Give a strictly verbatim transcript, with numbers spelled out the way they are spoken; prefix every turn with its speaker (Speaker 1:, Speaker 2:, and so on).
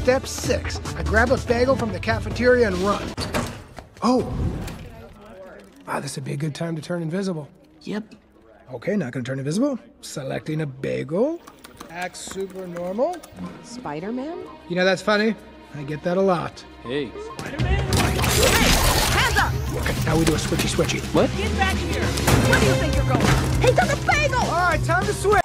Speaker 1: Step six, I grab a bagel from the cafeteria and run. Oh. Wow, this would be a good time to turn invisible.
Speaker 2: Yep.
Speaker 1: Okay, not gonna turn invisible. Selecting a bagel. Act super normal.
Speaker 3: Spider-Man?
Speaker 1: You know, that's funny. I get that a lot.
Speaker 2: Hey.
Speaker 3: Spider-Man? Hey! Hands up!
Speaker 1: Okay, now we do a switchy switchy.
Speaker 2: What?
Speaker 3: Get back here! Where do you think you're going? He took a bagel!
Speaker 1: All right, time to switch.